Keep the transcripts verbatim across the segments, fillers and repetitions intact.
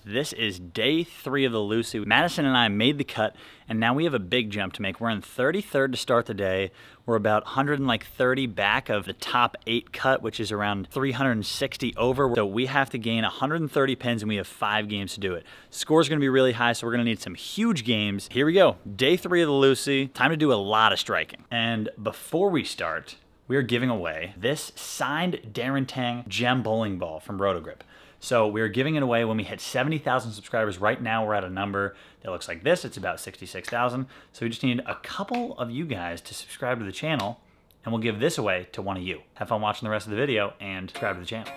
This is day three of the Lucy. Madison and I made the cut, and now we have a big jump to make. We're in thirty-third to start the day. We're about one hundred thirty back of the top eight cut, which is around three hundred sixty over. So we have to gain one hundred thirty pins, and we have five games to do it. Score's gonna be really high, so we're gonna need some huge games. Here we go, day three of the Lucy. Time to do a lot of striking. And before we start, we are giving away this signed Darren Tang gem bowling ball from Rotogrip. So we're giving it away when we hit seventy thousand subscribers. Right now we're at a number that looks like this. It's about sixty-six thousand. So we just need a couple of you guys to subscribe to the channel, and we'll give this away to one of you. Have fun watching the rest of the video and subscribe to the channel.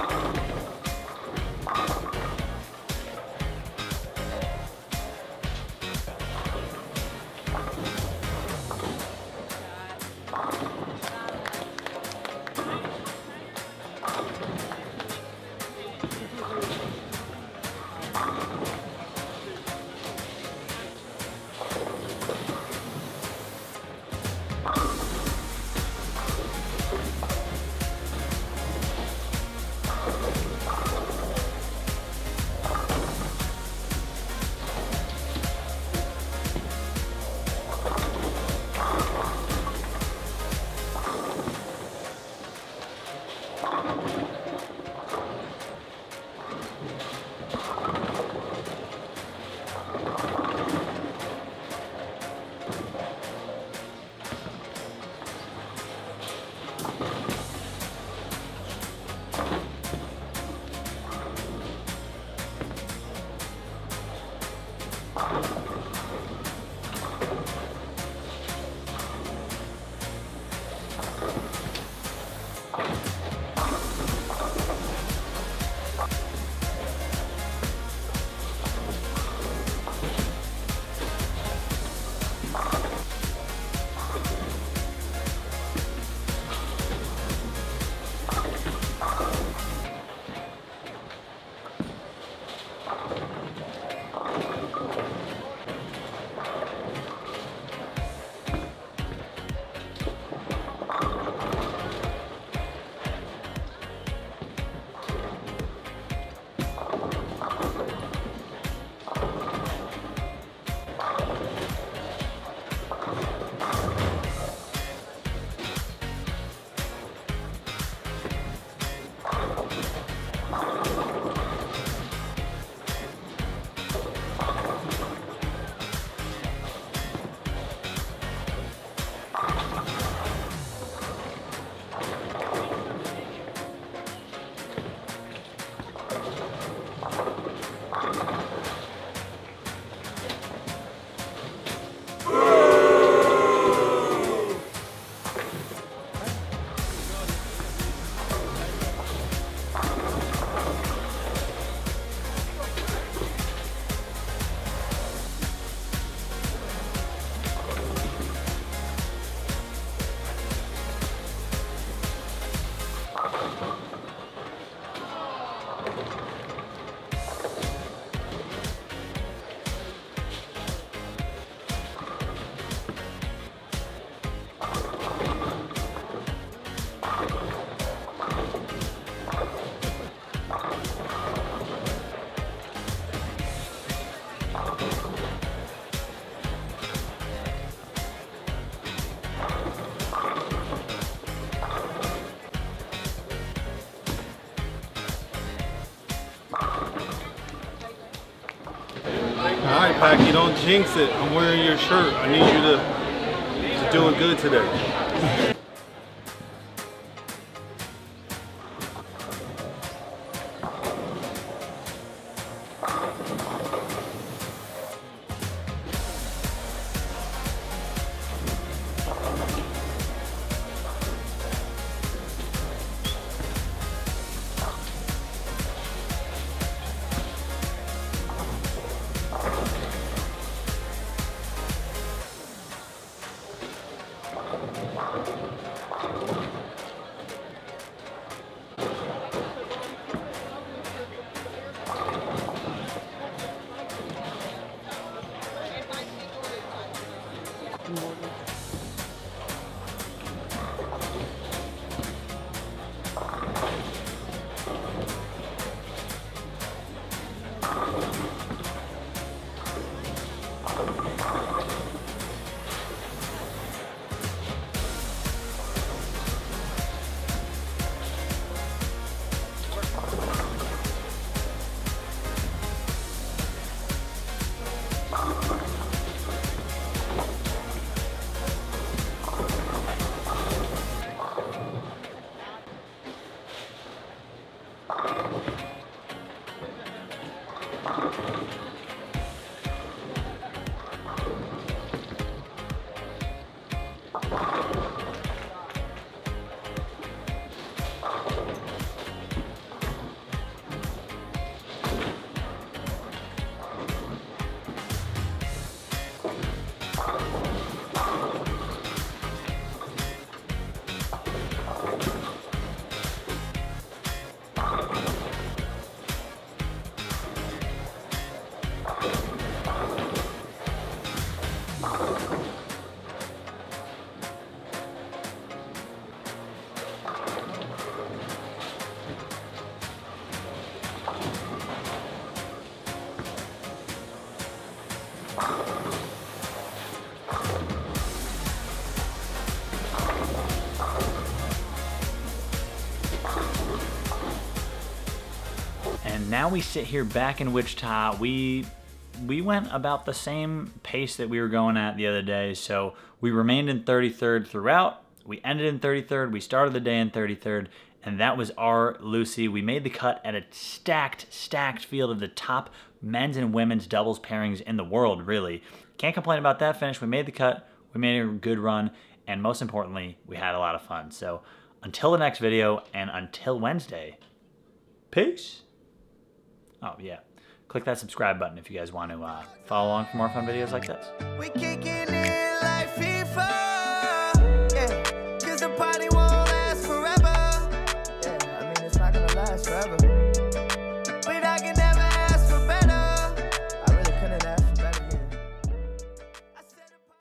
All right, Packy, don't jinx it. I'm wearing your shirt. I need you to, to do it good today. And now we sit here back in Wichita. We we went about the same pace that we were going at the other day. So we remained in thirty-third throughout. We ended in thirty-third. We started the day in thirty-third. And that was our Lucy. We made the cut at a stacked, stacked field of the top men's and women's doubles pairings in the world, really. Can't complain about that finish. We made the cut. We made a good run. And most importantly, we had a lot of fun. So until the next video and until Wednesday, peace. Oh, yeah. Click that subscribe button if you guys want to uh, follow along for more fun videos like this. We kick it